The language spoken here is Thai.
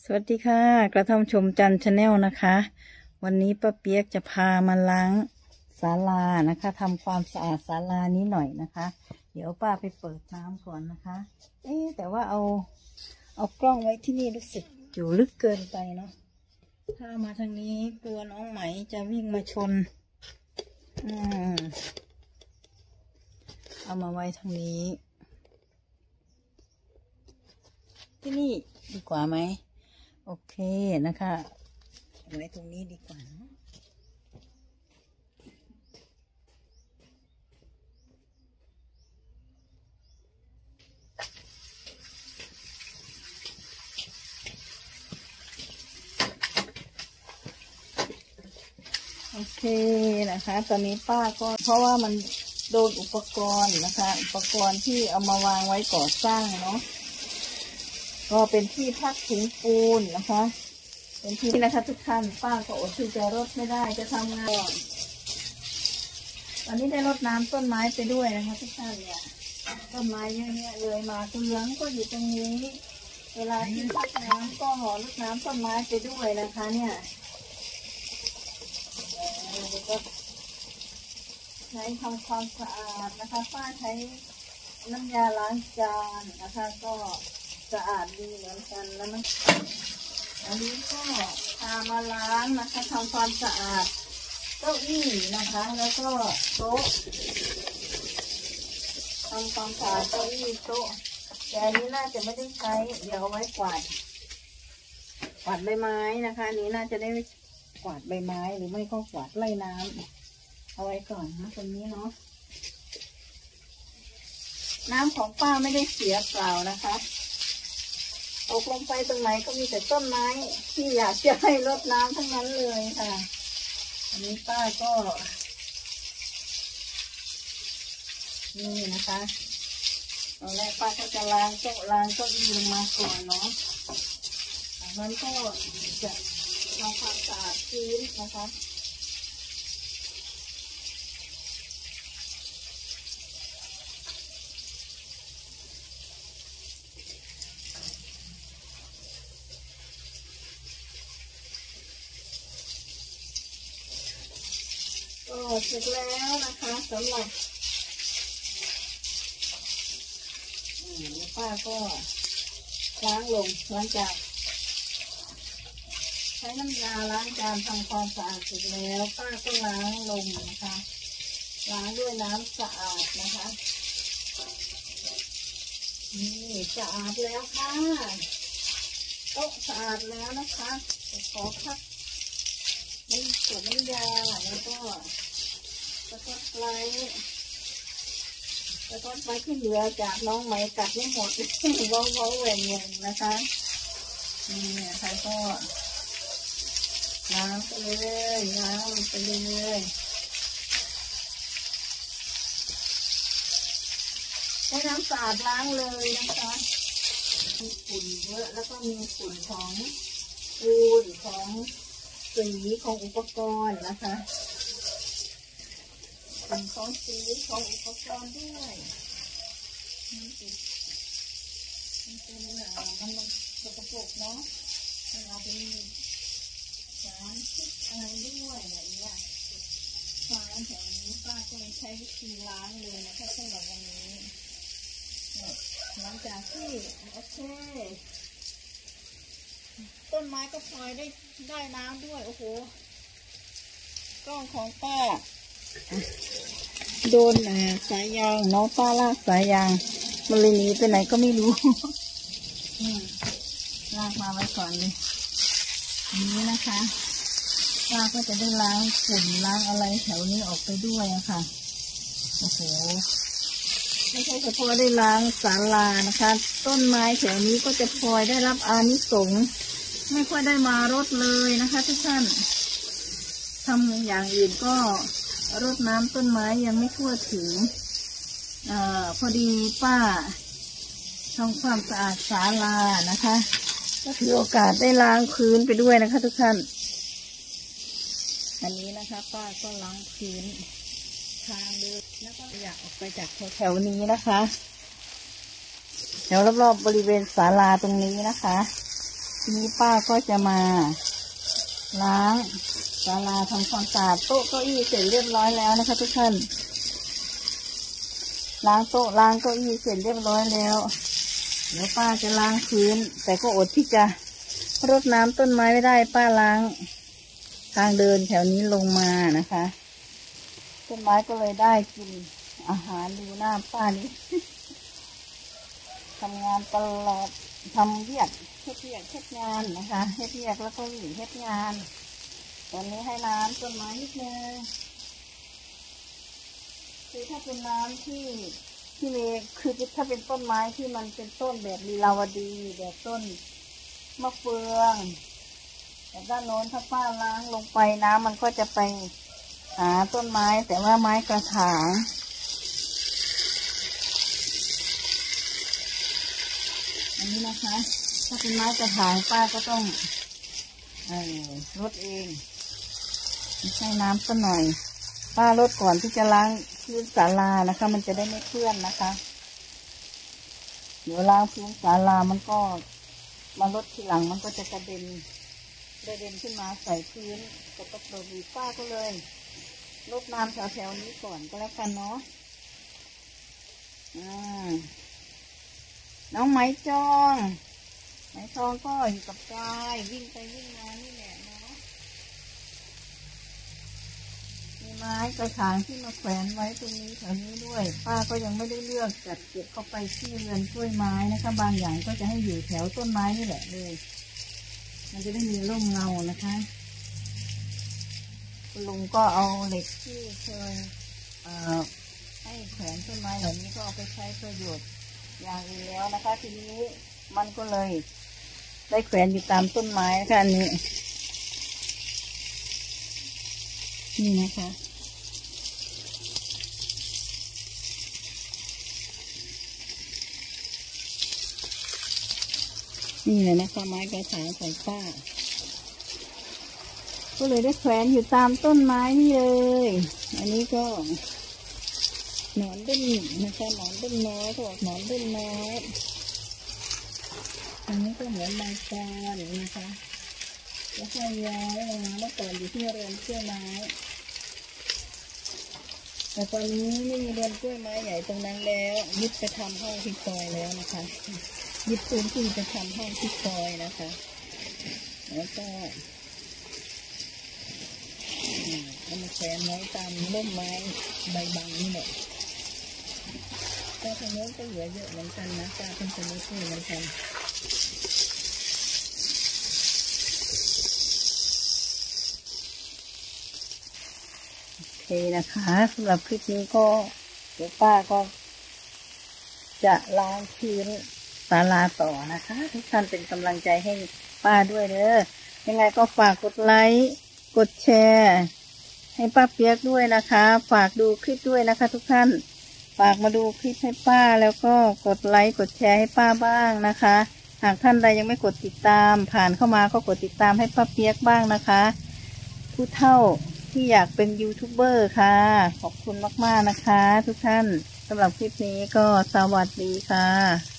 สวัสดีค่ะกระท่อมชมจันทร์ชาแนลนะคะวันนี้ป้าเปียกจะพามาล้างศาลานะคะทำความสะอาดศาลานี้หน่อยนะคะเดี๋ยวป้าไปเปิดน้ำก่อนนะคะแต่ว่าเอากล้องไว้ที่นี่รู้สึกอยู่ลึกเกินไปเนาะถ้ามาทางนี้กลัวน้องไหมจะวิ่งมาชนเอามาไว้ทางนี้ที่นี่ดีกว่าไหมโอเคนะคะไว้ตรงนี้ดีกว่าเนาะโอเคนะคะตอนนี้ป้าก็เพราะว่ามันโดนอุปกรณ์นะคะอุปกรณ์ที่เอามาวางไว้ก่อสร้างเนาะก็เป็นที่พักถุงปูนนะคะเป็นที่นะคะทุกท่านป้าก็อดที่จะรดไม่ได้จะทำงานตอนนี้ได้รดน้ำต้นไม้ไปด้วยนะคะทุกท่านเนี่ยต้นไม้เยอะแยะเลยมาเลี้ยงก็อยู่ตรงนี้เวลาที่พักน้ำก็รดน้ำต้นไม้ไปด้วยนะคะเนี่ยใช้ทำความสะอาดนะคะป้าใช้น้ำยาล้างจานนะคะก็สะอาดดีเหมือนกันแล้วนะอันนี้ก็พามาล้างนะคะทำความสะอาดเก้าอี้นะคะแล้วก็โต๊ะทำความสะอาดเก้าอี้โต๊ะแต่อันนี้น่าจะไม่ได้ใช้เดี๋ยวเอาไว้กวาดใบไม้นะคะนี้น่าจะได้กวาดใบไม้หรือไม่ก็กวาดไล่น้ำเอาไว้ก่อนนะตรงนี้เนาะน้ำของป้าไม่ได้เสียเปล่านะคะตกลงไปตรงไหนก็มีแต่ต้นไม้ที่อยากจะให้รดน้ำทั้งนั้นเลยค่ะอันนี้ป้าก็นี่นะคะตอนแรกป้าก็จะล้างโต๊ะล้างเก้าอี้ลงมาก่อนเนาะจากนั้นก็จะทำความสะอาดพื้นนะคะก็เสร็จแล้วนะคะสำหรับป้าก็ล้างลงหลังจากใช้น้ำยาล้างจานทำความสะอาดเสร็จแล้วป้าก็ล้างลงนะคะล้างด้วยน้ำสะอาดนะคะนี่สะอาดแล้วค่ะโต๊ะสะอาดแล้วนะคะขอพักน้ำยาแล้วก็ไล่ที่เหลือจากน้องไหมกัดไม่หมดว้าวแหว่งนะคะนี่ใครก็ล้างไปเลยล้างไปเลยใช้น้ำสะอาดล้างเลยนะคะมีฝุ่นเยอะแล้วก็มีฝุ่นของปูนของสีของอุปกรณ์นะคะฝุ่นของสีของอุปกรณ์ด้วยมันเป็นมันสกปรกเนาะเราเป็นสารพิษอะไรด้วยอะไรเงี้ยฟางแถวนี้ป้าก็เลยใช้วิธีล้างเลยนะคะสำหรับวันนี้หลังจากที่โอเคต้นไม้ก็พลอยได้น้ำด้วยโอ้โหกล้องของป้าโดนสายยางน้องป้าลากสายยางมันเลยหนีไปไหนก็ไม่รู้ลากมาไว้ก่อนเลยนี้นะคะป้าก็จะได้ล้างฝุ่นล้างอะไรแถวนี้ออกไปด้วยอะค่ะโอ้โหไม่ใช่เฉพาะได้ล้างศาลานะคะต้นไม้แถวนี้ก็จะพลอยได้รับอานิสงส์ไม่ค่อยได้มารดเลยนะคะทุกท่านทำอย่างอื่นก็รดน้ำต้นไม้ยังไม่ทั่วถึงพอดีป้าทำความสะอาดศาลานะคะก็ถือโอกาสได้ล้างพื้นไปด้วยนะคะทุกท่านอันนี้นะคะป้าก็ล้างพื้นทางเดินแล้วก็อยากออกไปจากแถวนี้นะคะแถวรอบๆบริเวณศาลาตรงนี้นะคะทีนี้ป้าก็จะมาล้างศาลาทำความสะอาดโต๊ะเก้าอี้เสร็จเรียบร้อยแล้วนะคะทุกท่านล้างโต๊ะล้างเก้าอี้เสร็จเรียบร้อยแล้วเดี๋ยวป้าจะล้างพื้นแต่ก็อดที่จะรดน้ำต้นไม้ไม่ได้ป้าล้างทางเดินแถวนี้ลงมานะคะต้นไม้ก็เลยได้กินอาหารดูหน้าป้านี้ทำงานตลอดทำเรียกเฮ็ดงานนะคะเฮ็ดเรียกแล้วก็หลีเฮ็ดงานตอนนี้ให้น้ำต้นไม้นิดนึงคือถ้าเป็นน้ำที่เลคือถ้าเป็นต้นไม้ที่มันเป็นต้นแบบลีลาวดีแบบต้นมะเฟืองแต่ด้านโน้นถ้าป้าล้างลงไปน้ำมันก็จะไปหาต้นไม้แต่ว่าไม้กระถางอันนี้นะคะถ้าเป็นไม้กระถางป้าก็ต้องรดเองใช้น้ำสักหน่อยป้ารดก่อนที่จะล้างพื้นศาลานะคะมันจะได้ไม่เปื้อนนะคะเดี๋ยวล้างพื้นศาลามันก็มารดทีหลังมันก็จะกระเด็นขึ้นมาใส่พื้นกระตกโดดีป้าก็เลยรดน้ำแถวๆนี้ก่อนก็แล้วกันเนาะน้องไหมจองไหมทองก็อยู่กับกายวิ่งไปวิ่งมานี่แหละเนาะมีไม้กระถางที่มาแขวนไว้ตรงนี้แถวนี้ด้วยป้าก็ยังไม่ได้เลือกจัดเก็บเข้าไปที่เรือนกล้วยไม้นะคะบางอย่างก็จะให้อยู่แถวต้นไม้นี่แหละเลยมันจะได้มีร่มเงานะคะคุณลุงก็เอาเหล็กที่เคยให้แขวนต้นไม้เหล่านี้ก็เอาไปใช้ประโยชน์อย่างอื่นแล้วนะคะทีนี้มันก็เลยได้แขวนอยู่ตามต้นไม้นะคะอันนี้นี่นะคะนี่เลยนะคะไม้กระถางของป้าก็เลยได้แขวนอยู่ตามต้นไม้นี่เลยอันนี้ก็หนอนด้นนะคะหนอนด้นน้อยก็บอกหนอนด้นน้อยอันนี้ก็เหมือนใบจานนะคะแล้วก็ย้ายมาเมื่อก่อนอยู่ที่เรือนกล้วยไม้แต่ตอนนี้ไม่มีเรือนกล้วยไม้ใหญ่ตรงนั้นแล้วยึดไปทำห้องที่ซอยแล้วนะคะยึดพื้นที่ไปทำห้องที่ซอยนะคะแล้วก็เอามาแขวนไว้ตามร่มไม้ใบบังนี่แหละก็ทางโน้นก็เหลือเยอะเหมือนกันนะจ้าเป็นคนรู้ที่เหมือนกันโอเคนะคะสำหรับคลิปนี้ก็เดี๋ยวป้าก็จะล้างพื้นศาลาต่อนะคะทุกท่านเป็นกำลังใจให้ป้าด้วยเด้อยังไงก็ฝากกดไลค์กดแชร์ให้ป้าเปียกด้วยนะคะฝากดูคลิปด้วยนะคะทุกท่านฝากมาดูคลิปให้ป้าแล้วก็กดไลค์กดแชร์ให้ป้าบ้างนะคะหากท่านใดยังไม่กดติดตามผ่านเข้ามาก็กดติดตามให้ป้าเปียกบ้างนะคะผู้เฒ่าที่อยากเป็นยูทูบเบอร์ค่ะขอบคุณมากๆนะคะทุกท่านสำหรับคลิปนี้ก็สวัสดีค่ะ